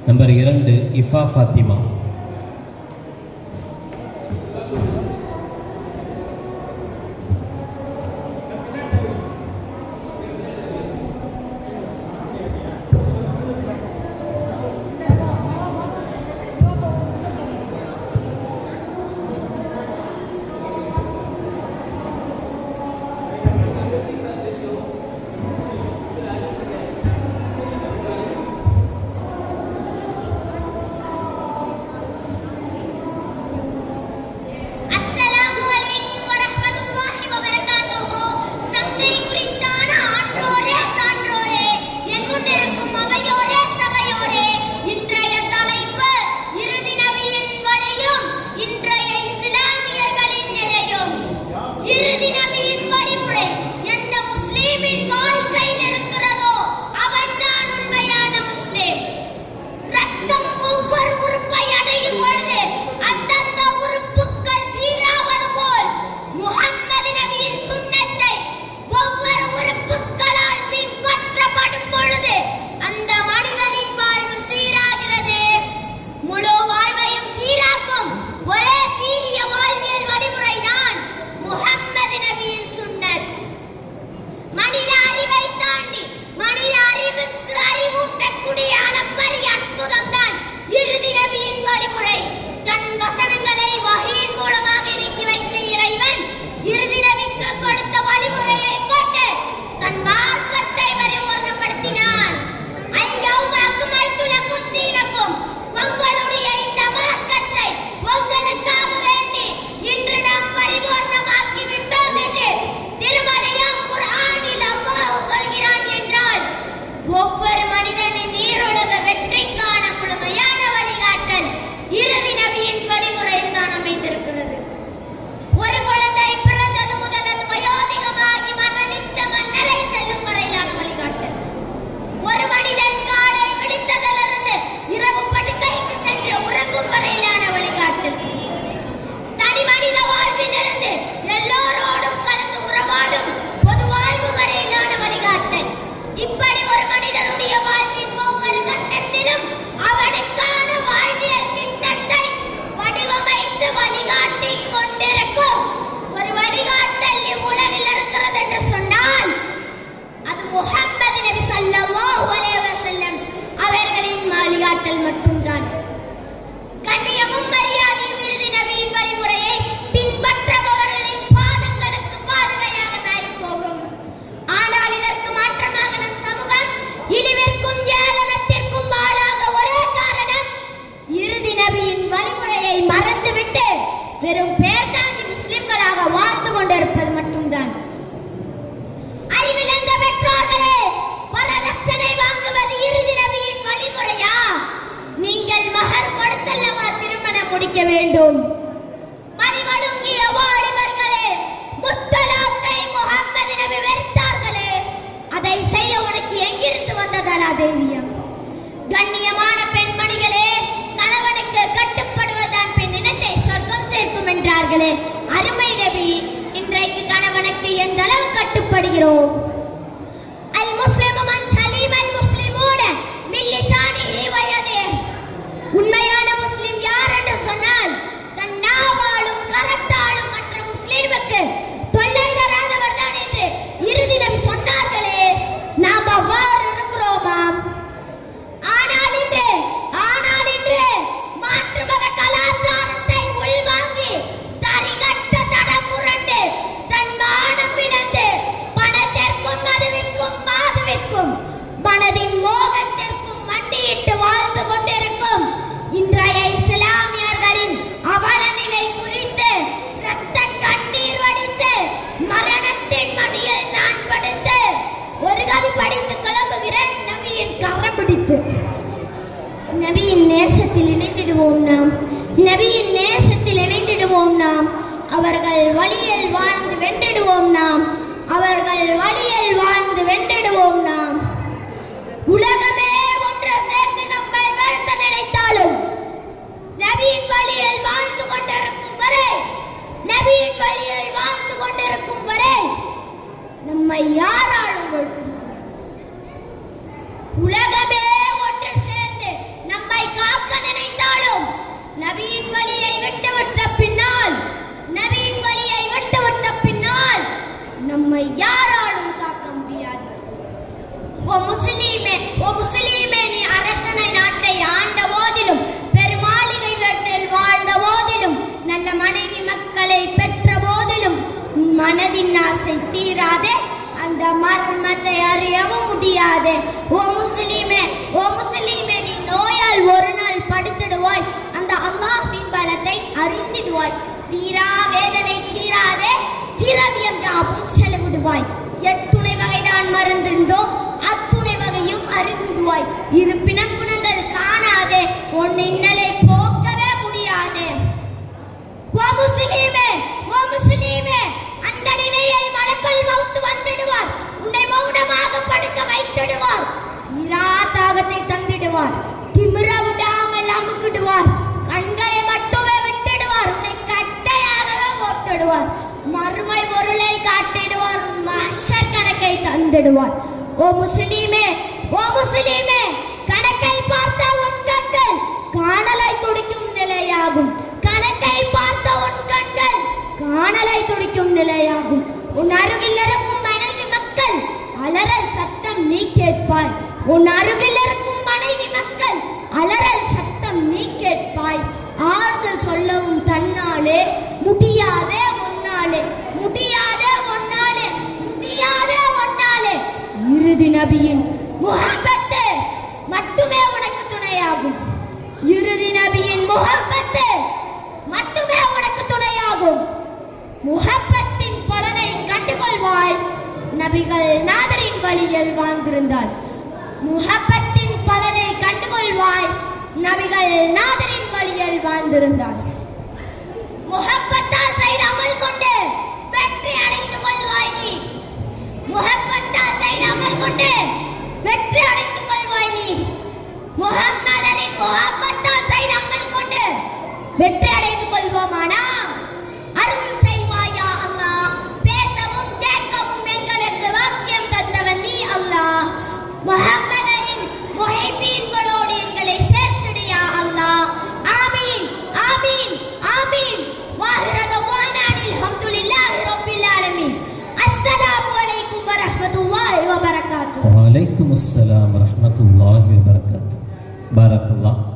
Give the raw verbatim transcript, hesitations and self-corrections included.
Number இரண்டு இஃபா ஃபாத்திமா. அருமை நபி இன்றைக்கு கணவனுக்கு எந்த அளவு கட்டுப்படுகிறோம்? அல் முஸ்லிமு மன் சலீம அல் முஸ்லிமூன மின் லிசானிஹி வ யதிஹி. உண்மையான முஸ்லிம் யார் என்று சொன்னால் தன் நாவாலும் கரத்தாலும் மற்ற முஸ்லிமுக்கு தொல்லை தராதவர் தான் என்று இறுதி நபி சொன்னார்களே. நாம் அவ்வாறு இருக்கிறோமாம்? ஆனால் இன்று ஆனால் இன்று மாற்று மத கலாச்சாரத்தை உள்வாங்கி தரிகட்ட தடமுரண்டு தன் மானம் இழந்து பணத்திற்கும் மதுவிற்கும் மாதுவிற்கும் மனதின் மோகத்திற்கும் மண்டியிட்டு வாழ்ந்து கொண்டிருக்கும் இன்றைய இஸ்லாமியர்களின் அவல நிலை குறித்து இரத்த கண்ணீர் வடித்து மரணத்தின் மடியில் நான் படுத்து ஒரு கவி படித்து கிளம்புகிறேன் நபியின் கரம் பிடித்து. நபியின் நேசத்தில் இணைந்திடுவோம் நாம், நபியின் நேசத்தில் இணைந்திடுவோம் நாம். அவர்கள் வழியில் வாழ்ந்து வென்றிடுவோம் நாம், அவர்கள் வழியில் வாழ்ந்து வென்றிடுவோம் நாம். உலகமே ஒன்று சேர்ந்து நம்மை வீழ்த்த நினைத்தாலும் நபியின் வழியில் வாழ்ந்து கொண்டிருக்கும் வரை நபியின் வழியில் வாழ்ந்து கொண்டிருக்கும் வரை நம்மை யாராலும் வீழ்த்த முடியாது. உலகமே ஒன்று சேர்ந்து நம்மை நம்மை யாராலும் காக்க முடியாது. ஓ முஸ்லீமே, ஓ முஸ்லீமே, நீ அரசனை நாட்டை ஆண்ட போதிலும், பெருமாளிகை வீட்டில் வாழ்ந்த போதிலும், நல்ல மனைவி மக்களை பெற்ற போதிலும் மனதின் ஆசை தீராதே, அந்த மர்மத்தை அறியவும் முடியாது. ஓ முஸ்லீமே, ஓ முஸ்லீமே, நீ நோயால் ஒரு நாள் படுத்திடுவாய், அந்த அல்லாஹ்வின் பலத்தை அறிந்திடுவாய். தீரா வேதனை தீராதே, திரவியம் யாவும் செலவிடுவாய். எத்துணை வகைதான் மருந்துண்டோ அத்துணை வகையும் அறிந்திடுவாய். இருப்பின குணங்கள் காணாதே, உன் இன்னலை போக்கவே முடியாது. ஓ முஸ்லீமே, ஓ முஸ்லீமே, அந்த நிலையில் மலக்குல் மௌத் வந்துடுவார். உன்னை மௌனமாக படுக்க வைத்திடுவார். தீரா தாகத்தை தந்திடுவார். திமிர விடாமல் அமுக்கிடுவார். கண்களை மட்டுமே விட்டுடுவார். உன்னை கட்டையாகவே போட்டுடுவார். மறுமை பொருளை காட்டிடுவார். மஹ்ஷர் கணக்கை தந்திடுவார். ஓ முஸ்லீமே, ஓ முஸ்லீமே, கணக்கை பார்த்த உன் கண்கள் காணலை துடிக்கும் நிலையாகும். கணக்கை பார்த்த உன் கண்கள் காணலை துடிக்கும் நிலையாகும். உன் அருகில் இருக்கும் மனைவி மக்கள் அலறல் சத்தம் நீ கேட்பாய். உன் அருகில் இருக்கும் மனைவி மக்கள் அலறல் சத்தம் நீ கேட்பாய். ஆறுதல் சொல்லவும் தன்னாலே முடியாதே ஒன்னாலே, முடியாதே ஒன்னாலே, முடியாதே ஒன்னாலே. இறுதி நபியின் முஹப்பத்து மட்டுமே உனக்கு துணையாகும். இறுதி நபியின் முஹப்பத்து மட்டுமே உனக்கு துணையாகும். முஹப்பத்தின் பலனை கண்டுகொள்வாய் நபிகள் நாதரின் வழியில் வாழ்ந்திருந்தால். முஹப்பத்தின் பலனை கண்டுகொள்வாய் நபிகள் நாதரின் வழியில் வாழ்ந்திருந்தால். முஹப்பத்தால் செய்த அமல் கொண்டு வெற்றி அடைந்து கொள்வாய் நீ. முஹப்பத்தால் செய்த அமல் கொண்டு வெற்றி அடைந்து கொள்வாய் நீ. முஹம்மதரின் முஹப்பத்தால் செய்த அமல் கொண்டு வெற்றி அடைந்து கொள்வோமானா அருள் செய்வாயா அல்லாஹ். பேசவும் கேட்கவும் எங்களுக்கு வாக்கியம் தந்தவன் நீ அல்லாஹ். முஹம்மதரின் முஹிப்பீன்களோடு எங்களை சேர்த்திடுயா அல்லாஹ். ஆமீன், ஆமீன், ஆமீன். வாஹிர தவானா அல்ஹம்துலில்லாஹி ரப்பில் ஆலமீன். அஸ்ஸலாமு அலைக்கும் வரஹ்மத்துல்லாஹி வபரகாத்துஹு. வலைக்கும் அஸ்ஸலாம் வரஹ்மத்துல்லாஹி வபரகாத்துஹு. பாரக்கல்லாஹ்.